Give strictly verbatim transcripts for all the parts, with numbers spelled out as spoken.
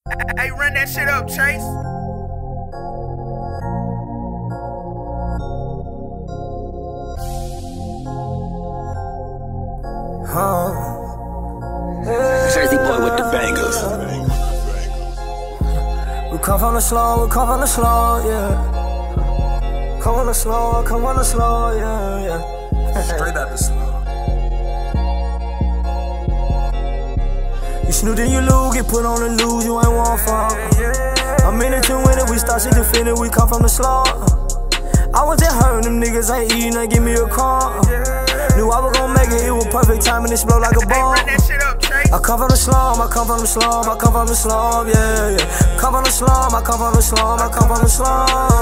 Hey, run that shit up, Chase. Huh. Hey. Jersey boy with the bangers. We come from the slow, we come from the slow, yeah. Come on the slow, come on the slow, yeah, yeah. Straight out the slow. You snooze and you lose, get put on the lose, you ain't one fall. I'm in it to win it, we start shit to finish, we come from the slow. I was just hurting them niggas, ain't eating, they give me a call. Knew I was gon' make it, it was perfect timing, it explode like a bomb. I come from the slum, I come from the slum, I come from the slum, yeah, yeah. Come from the slum, I come from the slum, I come from the slum.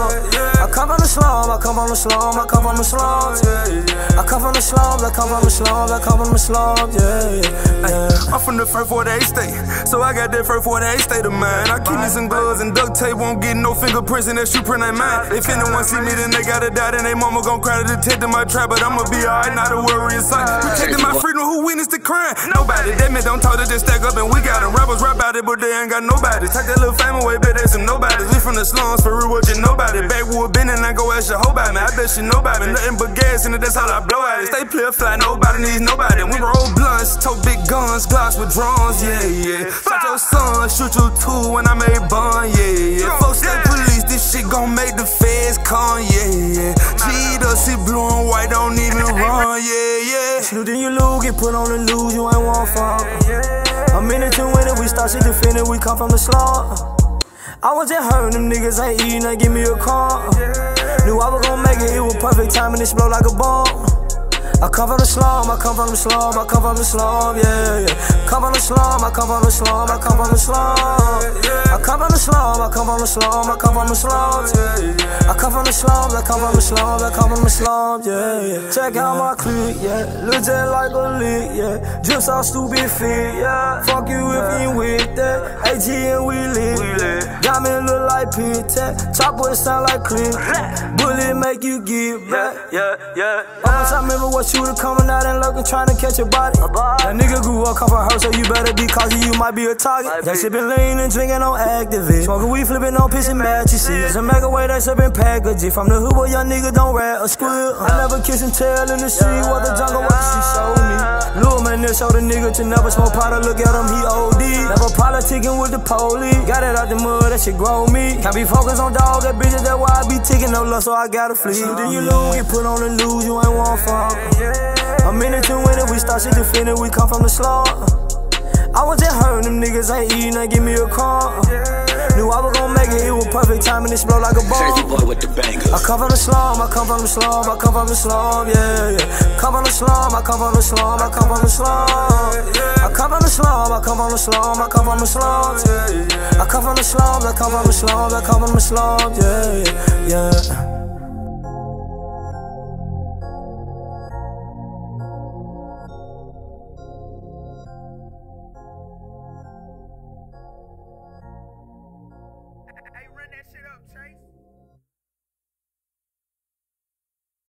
I come from the slum, I come from the slum, I come from the slums, yeah. I come from the slums, I come from the slums, I come from the slums, yeah, yeah. I'm from the first forty-eight state, so I got that first forty-eight state of mine. I keep me some gloves and duct tape, won't get no fingerprints and that shoe print ain't mine. If anyone see me, then they gotta die, then they mama gon' cry to detect in my trap, but I'ma be alright, not a worry inside. Protecting my freedom, who witnessed the crime? Nobody. That man don't talk, they just stack up and we got them. Rappers rap about it, but they ain't got nobody. Take that little fame away, bet they some nobody. We from the slums, for real, what you nobody. Backwood been and I go ask your hoe about me. I bet she know about me. Nothing but gas in it, that's all I blow at it. Stay clear fly, nobody needs nobody. We roll blunts, tote big guns, glocks with drones, yeah, yeah. Shot your son, shoot you too when I made bun, yeah, yeah. Folks say police, this shit gon' make the feds come, yeah, yeah. G'd up, see blue and white, don't even run, yeah, yeah. Snooze and you lose, get put on the lose, you ain't one fall. I'm in it to win it, we start shit to finish, we come from the slum. I was just hurting them niggas, ain't eating, they give me a call. Knew I was gon' make it, it was perfect timing, it explode like a bomb. I come from the slum, I come from the slum, I come from the slum, yeah, yeah. Come from the slum, I come from the slum, I come from the slum. I come from the slum, I come from the slum, I come from the slums, yeah. I come from the slums, I come from the slums, I come from the slums, yeah, yeah. Check out my clique, yeah. Look just like a lick, yeah. Just all stupid fit, yeah. Fuck you if you ain't with that. A T and we lit. Got me look like pit tech. Chopper sound like click. Bullet make you get back. Yeah, yeah, yeah. Almost I remember what shooter coming out and lurking trying to catch a body. That nigga grew up, come from her, so you better be cautious, you might be a target. That shit been lean and drinking on Activist. Smoking weed, flipping on pissing mattresses. A mega way that shit been packaged. From the hood where young nigga don't rat or squeal. I never kiss and tell in the street what the jungle, what the street showed me. Lil' man, this show the nigga to never smoke powder, look at him, he O D. Never politicking with the police. Got it out the mud, that shit grow me. Can't be focused on dog, that bitches, that's why I be ticking no love, so I gotta flee. Then you lose, get put on the lose, you ain't one fall. I'm in it to win it, we start shit to finish, we come from the slum. I was just hurting them niggas, ain't eating, they give me a call. Knew I was gon' make it, it was perfect timing, it explode like a bomb. Jersey boy with the bangers. I come from the slum, I come from the slum, I come from the slum, yeah, yeah. Come from the slum, I come from the slum, I come from the slum. I come from the slum, I come from the slum, I come from the slums, yeah. I come from the slums, I come from the slums, I come from the slums, yeah, yeah.